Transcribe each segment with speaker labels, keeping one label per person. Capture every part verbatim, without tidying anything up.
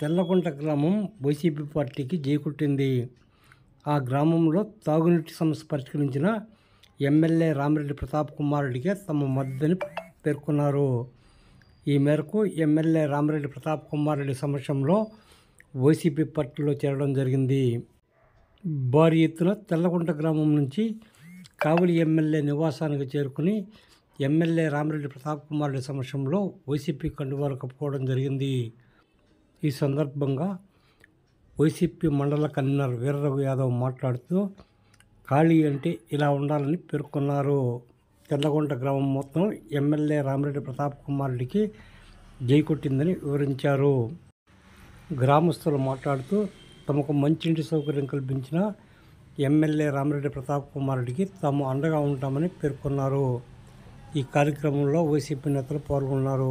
Speaker 1: తెల్లగుంట గ్రామం వైసీపీ పార్టీకి జైకొట్టింది. ఆ గ్రామంలో తాగునీటి సమస్య పరిష్కరించిన ఎమ్మెల్యే రామిరెడ్డి ప్రతాప్ కుమార్ రెడ్డికే తమ మద్దతుని పేర్కొన్నారు. ఈ మేరకు ఎమ్మెల్యే రామిరెడ్డి ప్రతాప్ కుమార్ రెడ్డి సమక్షంలో వైసీపీ పార్టీలో చేరడం జరిగింది. భారీ ఎత్తున తెల్లగుంట గ్రామం నుంచి కావలి ఎమ్మెల్యే నివాసానికి చేరుకుని ఎమ్మెల్యే రామిరెడ్డి ప్రతాప్ కుమార్ రెడ్డి సమక్షంలో వైసీపీ కండువాలు కప్పుకోవడం జరిగింది. ఈ సందర్భంగా వైసీపీ మండల కన్వీనర్ వీరరఘు యాదవ్ మాట్లాడుతూ ఖాళీ అంటే ఇలా ఉండాలని పేర్కొన్నారు. తెల్లగుంట గ్రామం మొత్తం ఎమ్మెల్యే రామిరెడ్డి ప్రతాప్ కుమార్ రెడ్డికి జైకొట్టిందని వివరించారు. గ్రామస్తులు మాట్లాడుతూ తమకు మంచినీటి సౌకర్యం కల్పించిన ఎమ్మెల్యే రామిరెడ్డి ప్రతాప్ కుమార్ రెడ్డికి తాము అండగా ఉంటామని పేర్కొన్నారు. ఈ కార్యక్రమంలో వైసీపీ నేతలు పాల్గొన్నారు.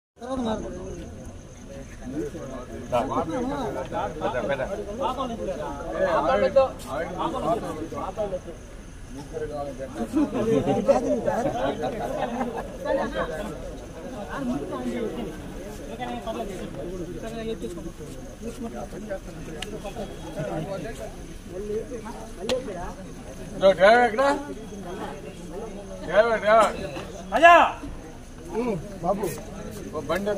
Speaker 2: బాబు బండి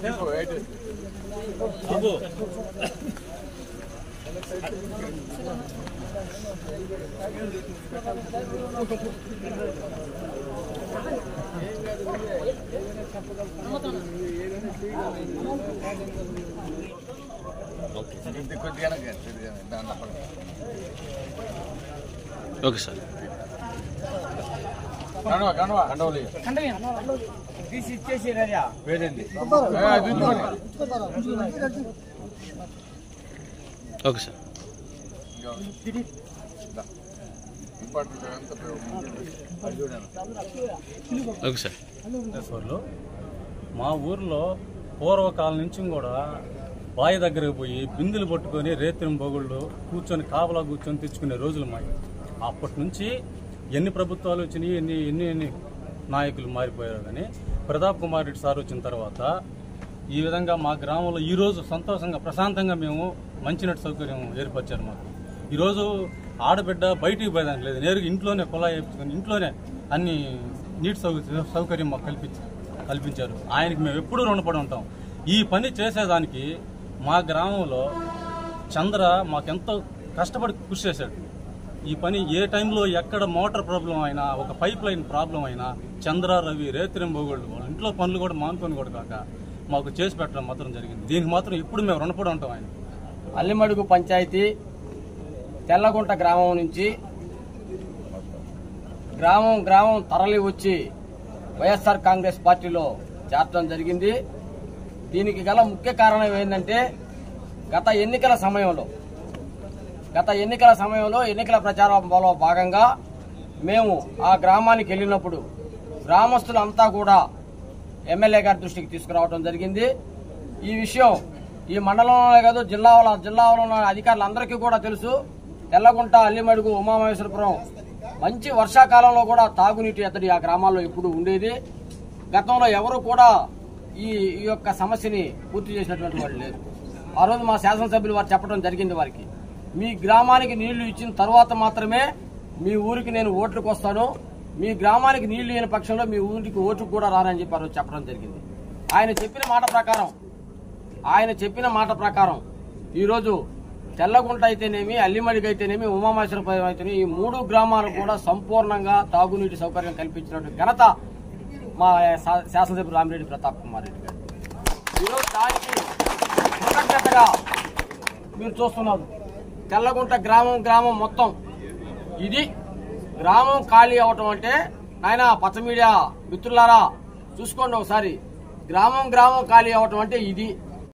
Speaker 3: ఓకే సార్
Speaker 2: తీసి ఇచ్చేసి వేడండి.
Speaker 3: ఓకే సార్ ఓకే సార్
Speaker 4: మా ఊర్లో పూర్వకాలం నుంచి కూడా బావి దగ్గరకు పోయి బిందులు పట్టుకొని రేతిని బొగుళ్ళు కూర్చొని కాపలా కూర్చొని తెచ్చుకునే రోజులు మావి. అప్పటి నుంచి ఎన్ని ప్రభుత్వాలు వచ్చినాయి, ఎన్ని ఎన్ని ఎన్ని నాయకులు మారిపోయారు. కానీ ప్రతాప్ కుమార్ రెడ్డి సార్ వచ్చిన తర్వాత ఈ విధంగా మా గ్రామంలో ఈరోజు సంతోషంగా ప్రశాంతంగా మేము మంచినీటి సౌకర్యం ఏర్పరిచారు. మాకు ఈరోజు ఆడబిడ్డ బయటికి పోయేదానికి లేదు, నేరుగా ఇంట్లోనే కుళాయి వేయించుకొని ఇంట్లోనే అన్ని నీటి సౌకర్యం సౌకర్యం మాకు కల్పించి కల్పించారు. ఆయనకి మేము ఎప్పుడూ రుణపడి ఉంటాం. ఈ పని చేసేదానికి మా గ్రామంలో చంద్ర మాకెంతో కష్టపడి కృషి చేశాడు. ఈ పని ఏ టైంలో ఎక్కడ మోటార్ ప్రాబ్లం అయినా, ఒక పైప్ లైన్ ప్రాబ్లం అయినా చంద్ర, రవి, రేతిరం బోగోళ్ళు వాళ్ళ ఇంట్లో పనులు కూడా మానుకొని కూడా కాక మాకు చేసి పెట్టడం మాత్రం జరిగింది. దీనికి మాత్రం ఇప్పుడు మేము రుణపడి ఉంటాం. ఆయన
Speaker 2: అల్లిమడుగు పంచాయతీ తెల్లగుంట గ్రామం నుంచి గ్రామం గ్రామం తరలి వచ్చి వైఎస్ఆర్ కాంగ్రెస్ పార్టీలో చేరడం జరిగింది. దీనికి గల ముఖ్య కారణం ఏంటంటే గత ఎన్నికల సమయంలో గత ఎన్నికల సమయంలో ఎన్నికల ప్రచారంలో భాగంగా మేము ఆ గ్రామానికి వెళ్ళినప్పుడు గ్రామస్తులంతా కూడా ఎమ్మెల్యే గారి దృష్టికి తీసుకురావడం జరిగింది. ఈ విషయం ఈ మండలంలోనే కాదు జిల్లాలో జిల్లాలో ఉన్న అధికారులందరికీ కూడా తెలుసు. తెల్లగుంట, అల్లిమడుగు, ఉమామహేశ్వరపురం మంచి వర్షాకాలంలో కూడా తాగునీటి ఎద్దడి ఆ గ్రామాల్లో ఇప్పుడు ఉండేది. గతంలో ఎవరు కూడా ఈ ఈ యొక్క సమస్యని పూర్తి చేసినటువంటి వాళ్ళు లేరు. ఆ రోజు మా శాసనసభ్యులు వారు చెప్పడం జరిగింది, వారికి మీ గ్రామానికి నీళ్లు ఇచ్చిన తర్వాత మాత్రమే మీ ఊరికి నేను ఓట్లకు వస్తాను, మీ గ్రామానికి నీళ్లు లేని పక్షంలో మీ ఊరికి ఓటుకు కూడా రానని చెప్పి ఆ రోజు చెప్పడం జరిగింది. ఆయన చెప్పిన మాట ప్రకారం ఆయన చెప్పిన మాట ప్రకారం ఈరోజు తెల్లగుంట అయితేనేమి, అల్లిమడికి అయితేనేమి, ఉమామహేశ్వరపురం అయితేనేమి ఈ మూడు గ్రామాలు కూడా సంపూర్ణంగా తాగునీటి సౌకర్యం కల్పించినటువంటి ఘనత మా శాసనసభ్యులు రామిరెడ్డి ప్రతాప్ కుమార్ రెడ్డి గారు. ఈరోజు దానికి కృతజ్ఞతగా మీరు చూస్తున్నారు. తెల్లగుంట గ్రామం గ్రామం మొత్తం ఇది గ్రామం ఖాళీ అవటం అంటే, నాయన పచ్చ మీడియా మిత్రులారా చూసుకోండి ఒకసారి, గ్రామం గ్రామం ఖాళీ అవటం అంటే ఇది.